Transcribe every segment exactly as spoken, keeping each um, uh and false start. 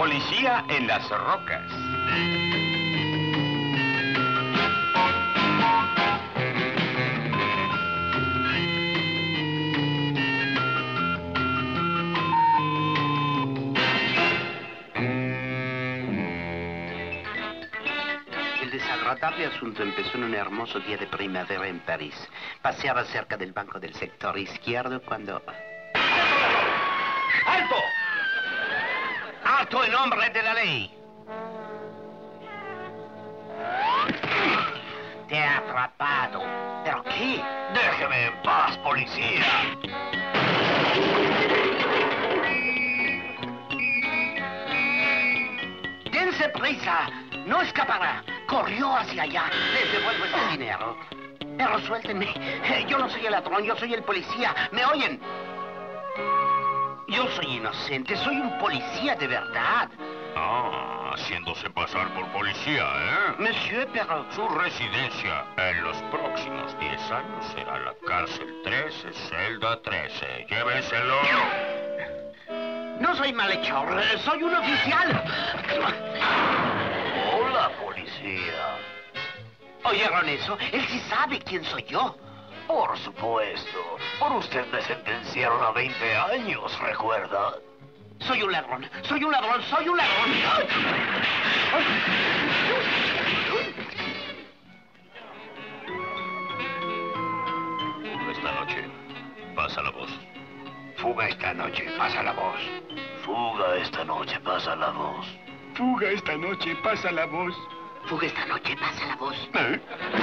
Policía en las rocas. El desagradable asunto empezó en un hermoso día de primavera en París. Paseaba cerca del banco del sector izquierdo cuando... ¡Alto! ¡Alto en nombre de la ley! Te he atrapado. ¿Pero qué? ¡Déjeme en paz, policía! ¡Dense prisa! ¡No escapará! Corrió hacia allá. Les devuelvo ese dinero. Pero suéltenme. Yo no soy el ladrón, yo soy el policía. ¿Me oyen? Yo soy inocente, soy un policía de verdad. Ah, haciéndose pasar por policía, ¿eh? Monsieur, pero... Su residencia en los próximos diez años será la cárcel trece, celda trece. Llévenselo. No soy malhechor, soy un oficial. Hola, policía. ¿Oyeron eso? Él sí sabe quién soy yo. Por supuesto. Por usted me sentenciaron a veinte años, ¿recuerda? Soy un ladrón, soy un ladrón, soy un ladrón. Esta noche, pasa la voz. Fuga esta noche, pasa la voz. Fuga esta noche, pasa la voz. Fuga esta noche, pasa la voz. Fuga esta noche, pasa la voz. ¿Eh?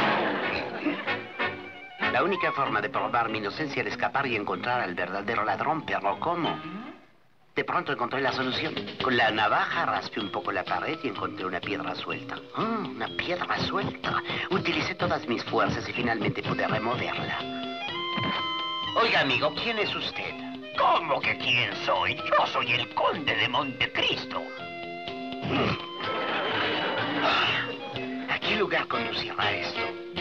La única forma de probar mi inocencia era escapar y encontrar al verdadero ladrón, pero ¿cómo? De pronto encontré la solución. Con la navaja raspé un poco la pared y encontré una piedra suelta. Oh, una piedra suelta. Utilicé todas mis fuerzas y finalmente pude removerla. Oiga, amigo, ¿quién es usted? ¿Cómo que quién soy? Yo soy el conde de Montecristo. ¿A qué lugar conducirá esto?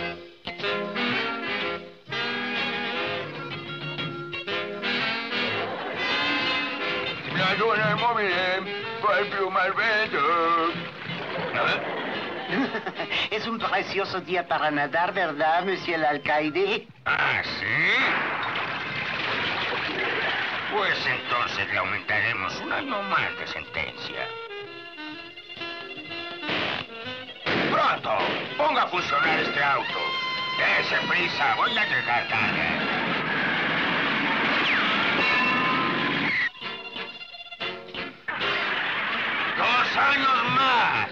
La luna móvil, fue el pluma al vento. Es un precioso día para nadar, ¿verdad, monsieur el alcaide? ¿Ah, sí? Pues entonces le aumentaremos un año más de sentencia. ¡Pronto! ¡Ponga a funcionar este auto! ¡Dese prisa! ¡Voy a llegar tarde! ¡Dos años más!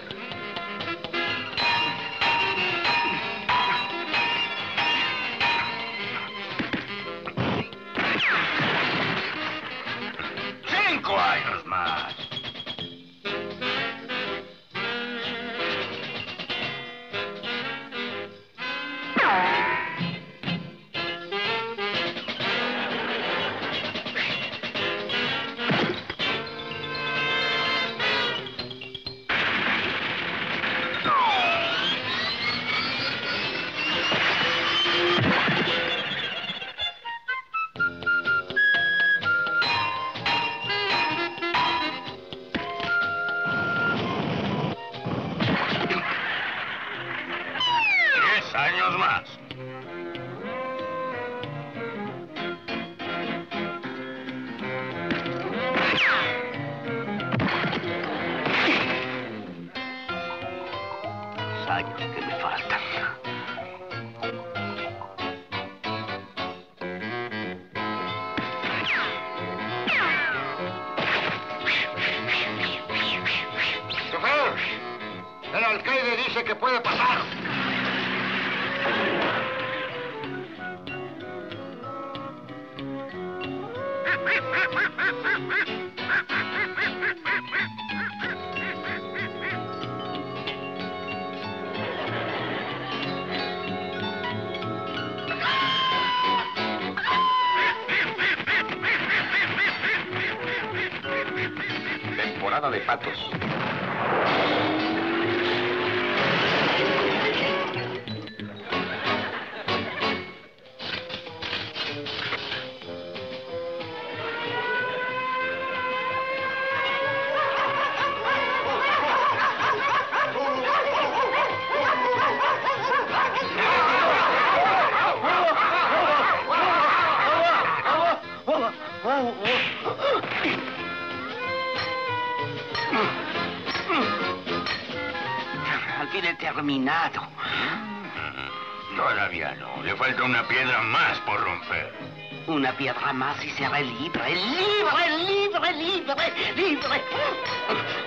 ¡Cinco años más! Años más. Los años que me faltan. ¡Chofer! El alcaide dice que puede pasar. Temporada de patos. terminado. Todavía no. Le falta una piedra más por romper. Una piedra más y seré libre, libre, libre, libre, libre.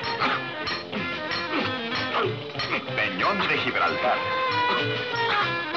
Peñón de Gibraltar.